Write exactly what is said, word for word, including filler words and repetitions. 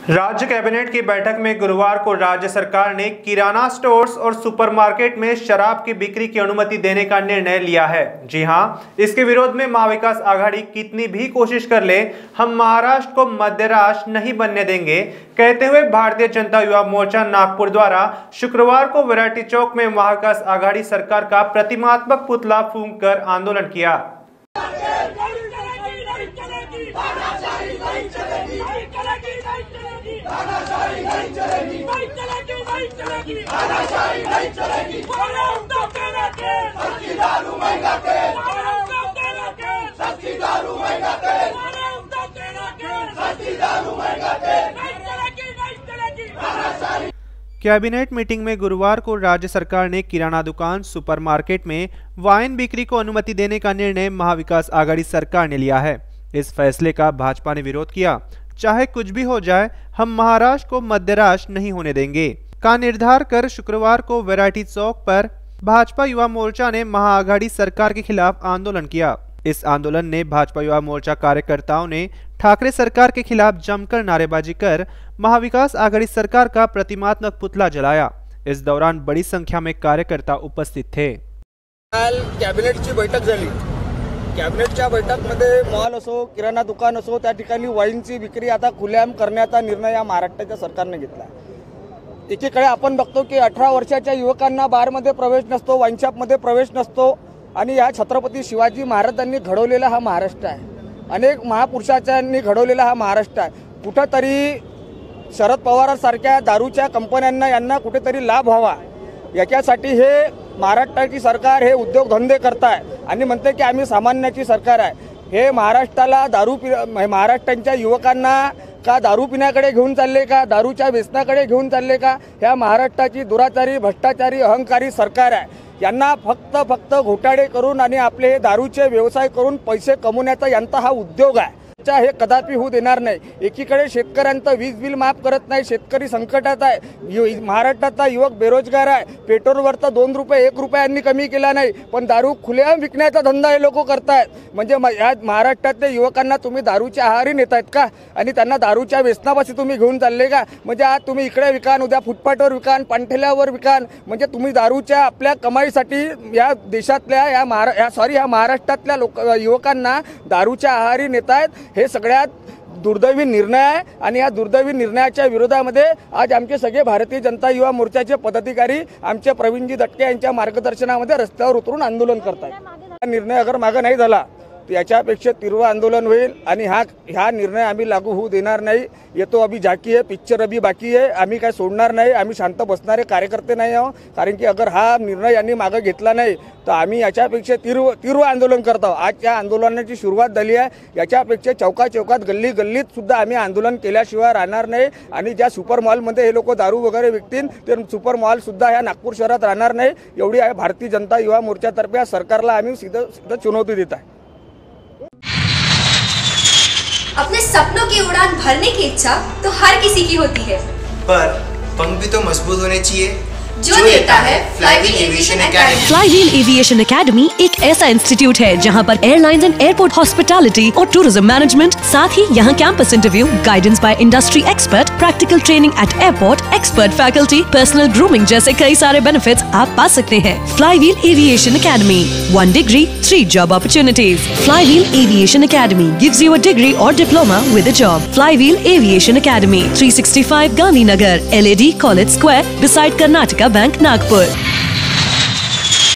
राज्य कैबिनेट की बैठक में गुरुवार को राज्य सरकार ने किराना स्टोर्स और सुपरमार्केट में शराब की बिक्री की अनुमति देने का निर्णय लिया है। जी हां, इसके विरोध में महाविकास आघाड़ी कितनी भी कोशिश कर ले, हम महाराष्ट्र को मध्यराष्ट्र नहीं बनने देंगे, कहते हुए भारतीय जनता युवा मोर्चा नागपुर द्वारा शुक्रवार को वैरायटी चौक में महाविकास आघाड़ी सरकार का प्रतिमात्मक पुतला फूंककर आंदोलन किया। कैबिनेट मीटिंग में गुरुवार को राज्य सरकार ने किराना दुकान, सुपरमार्केट में वाइन बिक्री को अनुमति देने का निर्णय महाविकास आघाड़ी सरकार ने लिया है। इस फैसले का भाजपा ने विरोध किया। चाहे कुछ भी हो जाए, हम महाराष्ट्र को मध्यराष्ट्र नहीं होने देंगे का निर्धार कर शुक्रवार को वैरायटी चौक पर भाजपा युवा मोर्चा ने महाआघाड़ी सरकार के खिलाफ आंदोलन किया। इस आंदोलन ने भाजपा युवा मोर्चा कार्यकर्ताओं ने ठाकरे सरकार के खिलाफ जमकर नारेबाजी कर महाविकास आघाड़ी सरकार का प्रतिमात्मक पुतला जलाया। इस दौरान बड़ी संख्या में कार्यकर्ता उपस्थित थे। काल कॅबिनेटची बैठक झाली। कॅबिनेटच्या बैठकीमध्ये मॉल असो, किराणा दुकान असो, त्या ठिकाणी वाईनची विक्री आता खुलेआम करण्याचा निर्णय या महाराष्ट्राच्या सरकारने घेतला। एकीकडे आपण बघतो की अठरा वर्षाच्या युवकांना बारमध्ये प्रवेश नसतो, वाईन शॉपमध्ये प्रवेश नसतो आणि या छत्रपती शिवाजी महाराजांनी घडवलेला हा महाराष्ट्र आहे। अनेक महापुरुषांनी घडवलेला हा महाराष्ट्र आहे। कुठेतरी शरद पवारांसारख्या दारूच्या कंपन्यांना यांना कुठेतरी लाभ व्हावा याच्यासाठी हे महाराष्ट्राची सरकार हे उद्योगधंदे करताय आणि म्हणते की आम्ही सामान्याची सरकार आहे। हे महाराष्ट्राला दारू महाराष्ट्राच्या युवकांना का दारू पिण्याकडे घेऊन चालले का, दारूच्या व्यसनाकडे घेऊन चालले का? ह्या महाराष्ट्राची दुराचारी, भ्रष्टाचारी, अहंकारी सरकार आहे। यांना फक्त फक्त घोटाळे करून आणि आपले दारूचे व्यवसाय करून पैसे कमवण्याचा यांचा हा उद्योग आहे। हे कदापि होऊ देणार नाही। एकीकडे शेतकऱ्यांचं वीज बिल माफ करत नाही, शेतकरी संकटात आहे। महाराष्ट्राचा युवक बेरोजगार आहे। पेट्रोलवर तर दोन रुपये एक रुपयांनी कमी केला नाही, पण दारू खुलेआम विकण्याचा धंदा हे लोक करतायत। म्हणजे या महाराष्ट्रातल्या युवकांना तुम्ही दारूच्या आहारी नेतायत का आणि त्यांना दारूच्या व्यसनापाशी तुम्ही घेऊन चालले का? म्हणजे आज तुम्ही इकडे विकान, उद्या फुटपाथवर विकान, पांठेल्यावर विकान, म्हणजे तुम्ही दारूच्या आपल्या कमाईसाठी या देशातल्या या महारा सॉरी या महाराष्ट्रातल्या लोक युवकांना दारूच्या आहारी नेतायत। हे सगळ्यात दुर्दैवी निर्णय आहे आणि या दुर्दैवी निर्णयाच्या विरोधामध्ये आज आमचे सगळे भारतीय जनता युवा मोर्चाचे पदाधिकारी आमचे प्रवीणजी दटके यांच्या मार्गदर्शनामध्ये रस्त्यावर उतरून आंदोलन करतात। हा निर्णय अगर मागे नाही झाला तर याच्यापेक्षा तीव्र आंदोलन होईल आणि हा हा निर्णय आम्ही लागू होऊ देणार नाही। येतो अभी जाकी है, पिक्चर अभी बाकी है। आम्ही काय सोडणार नाही, आम्ही शांत बसणारे कार्यकर्ते नाही आहोत। कारण की अगर हा निर्णय यांनी मागे घेतला नाही तर आम्ही याच्यापेक्षा तीव्र तीव्र आंदोलन करत आहोत। आज या आंदोलनाची सुरुवात झाली आहे। याच्यापेक्षा चौका चौकात, गल्ली गल्लीत सुद्धा आम्ही आंदोलन केल्याशिवाय राहणार नाही आणि ज्या सुपर मॉलमध्ये हे लोक दारू वगैरे विकतील ते सुपर मॉल सुद्धा या नागपूर शहरात राहणार नाही। एवढी आहे भारतीय जनता युवा मोर्चातर्फे या सरकारला आम्ही सीधं सीधं चुनौती देत आहे। अपने सपनों की उड़ान भरने की इच्छा तो हर किसी की होती है, पर पंख भी तो मजबूत होने चाहिए जो, जो देता है Flywheel Aviation Academy. Flywheel Aviation Academy एक ऐसा इंस्टीट्यूट है जहां पर एयरलाइंस एंड एयरपोर्ट हॉस्पिटैलिटी और टूरिज्म मैनेजमेंट, साथ ही यहां campus interview, guidance by industry expert, practical training at airport, expert faculty, personal grooming जैसे कई सारे बेनिफिट्स आप पा सकते हैं। Flywheel Aviation Academy, one degree three job opportunities. Flywheel Aviation Academy gives you a degree और diploma with a job. Flywheel Aviation academy, three sixty five Gandhinagar, L A D college square, beside Karnataka bank, Nagpur.